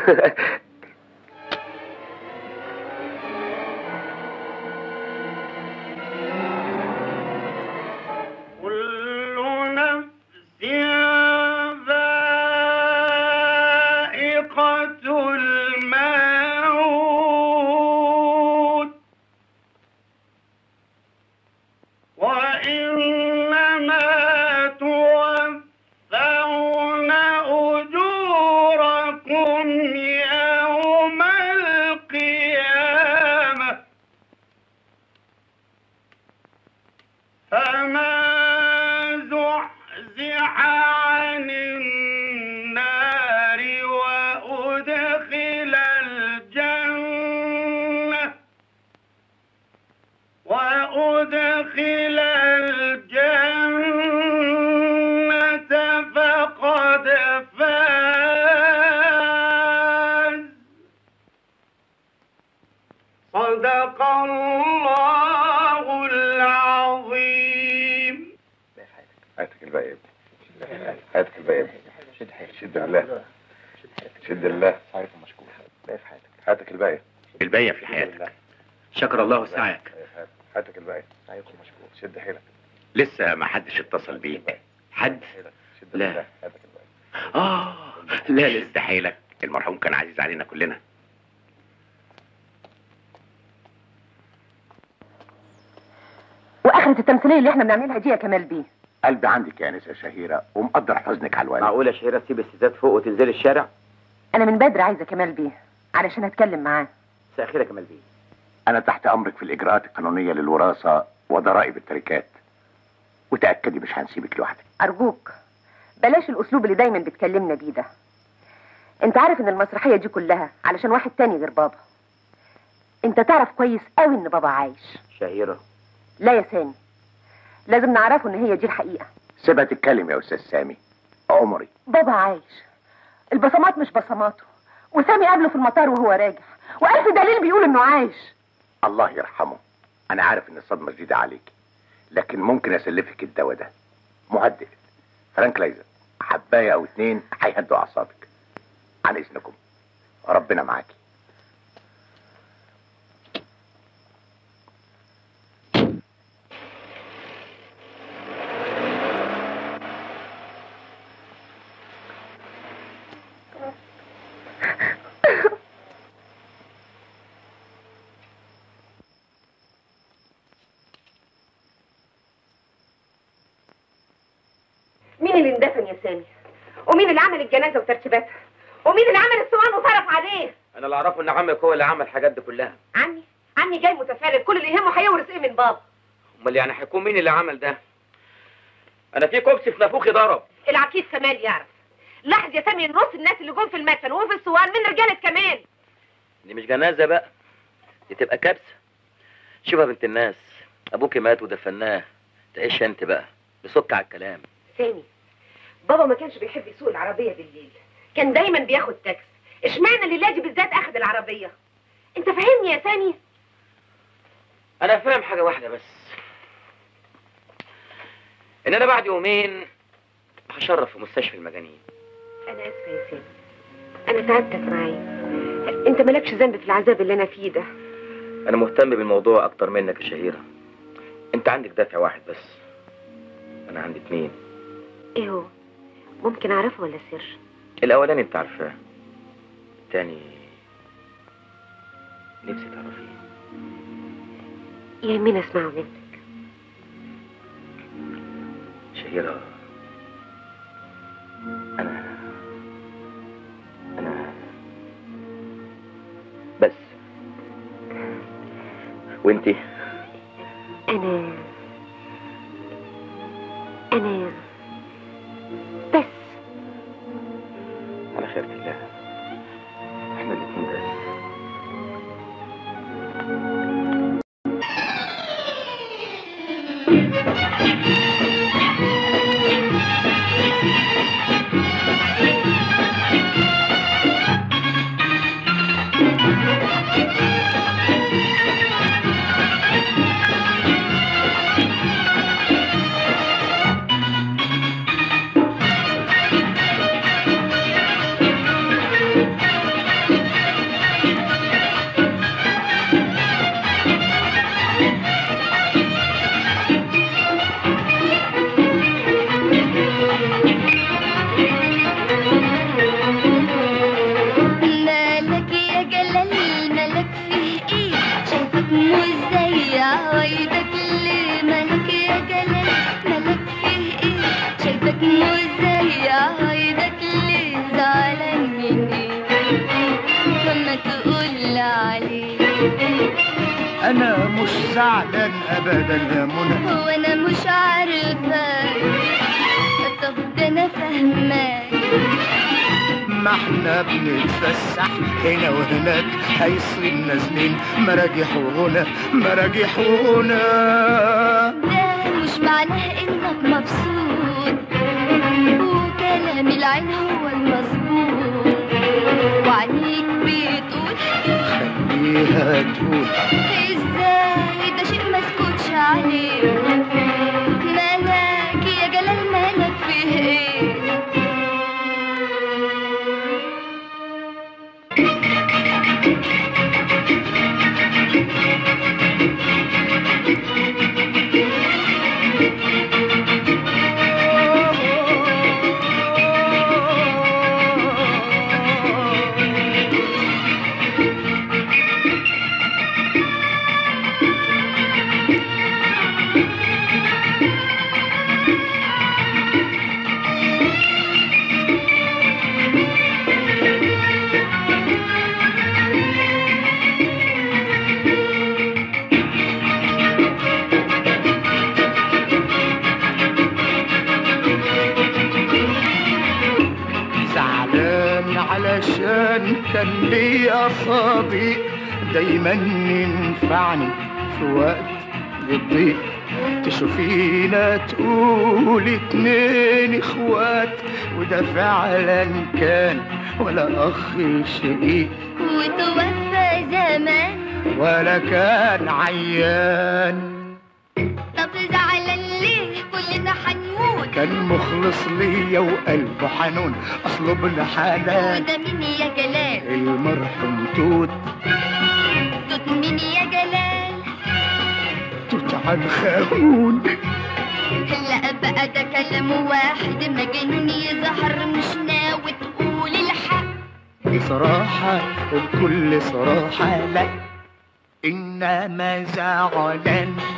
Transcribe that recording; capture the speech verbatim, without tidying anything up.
شكر الله سعيك. حياتك الباقية. سعيكم مشكور. شد حيلك. لسه ما حدش اتصل بيك. حد؟ لا. اه لا لسه حيلك، المرحوم كان عزيز علينا كلنا. واخرة التمثيلية اللي احنا بنعملها دي يا كمال بيه؟ قلبي عندك يا انسة شهيرة ومقدر حزنك على الوالد. معقولة شهيرة تسيب الستات فوق وتنزل الشارع؟ انا من بدري عايزة كمال بيه علشان اتكلم معاه. مساء الخير يا كمال بيه. أنا تحت أمرك في الإجراءات القانونية للوراثة وضرائب التركات، وتأكدي مش هنسيبك لوحدك. أرجوك بلاش الأسلوب اللي دايما بتكلمنا بيه ده. أنت عارف إن المسرحية دي كلها علشان واحد تاني غير بابا. أنت تعرف كويس قوي إن بابا عايش. شهيرة. لا يا سامي، لازم نعرفه إن هي دي الحقيقة. سيبها تتكلم يا أستاذ سامي. عمري بابا عايش، البصمات مش بصماته، وسامي قابله في المطار وهو راجع، وألف دليل بيقول إنه عايش. الله يرحمه. انا عارف ان الصدمه جديده عليك، لكن ممكن اسلفك الدواء ده مهدئ فرانكلايزر، حبايه او اتنين هيهدوا اعصابك. عن اذنكم، ربنا معاكي. مين اللي اندفن يا سامي؟ ومين اللي عمل الجنازه وترتيباتها؟ ومين اللي عمل الصوان وصرف عليه؟ انا اللي اعرفه ان عمك هو اللي عمل الحاجات دي كلها. عمي؟ عمي جاي متفرد، كل اللي يهمه هيورث ايه من بابا. امال يعني هيكون مين اللي عمل ده؟ انا في كوبسي في نافوخي ضرب. العقيد كمال يعرف. لاحظ يا سامي ان نص الناس اللي جم في المدفن وفي الصوان من رجاله كمال. دي مش جنازه بقى، دي تبقى كبسه. شوفها بنت الناس، ابوكي مات ودفناه، تعيش انت بقى بسك على الكلام. سامي، بابا ما كانش بيحب يسوق العربيه بالليل، كان دايما بياخد تاكسي. اشمعنى الليله دي بالذات اخد العربيه؟ انت فاهمني يا سامي؟ انا فاهم حاجه واحده بس، ان انا بعد يومين هشرف في مستشفى المجانين. انا اسفه يا سامي، انا تعبتك معايا. انت مالكش ذنب في العذاب اللي انا فيه ده. انا مهتم بالموضوع اكتر منك يا شهيره. انت عندك دافع واحد بس، انا عندي اتنين. ايه هو؟ ممكن اعرفه ولا سر؟ الاولاني انت عارفاه، التاني نفسي تعرفيه. يهمني اسمعه منك. شهيره، انا انا بس. وانتي؟ انا انا بس. على خيرة الله، احنا الاتنين بس. انا مش زعلان ابدا يا منى. هو انا مش عارفة، طب ده انا فاهماك. ما احنا بنتفسح هنا وهناك، هيصير نازلين مراجيح وغنى مراجيح وغنى. ده مش معناه انك مبسوط، وكلام العين هو المظبوط، وعينيك بتقول خليها تقول. ازاي ده شيء مسكوتش عليه. مالك يا جلال مالك فيه ايه؟ علشان كان ليا صديق دايما ينفعني في وقت الضيق. تشوفينا تقول اتنين اخوات، وده فعلا كان ولا اخ شقيق، وتوفى زمان ولا كان عيان. طب زعلان ليه؟ كلنا حنموت. كان مخلص ليا وقلبه حنون، اصله ابن حلال. وده مين يا جلال؟ المرحوم توت. توت مين يا جلال؟ توت عنخامون. لا بقى ده كلام واحد مجنون يظهر، مش ناوي تقول الحق. بصراحة وبكل صراحة لا، إنما زعلان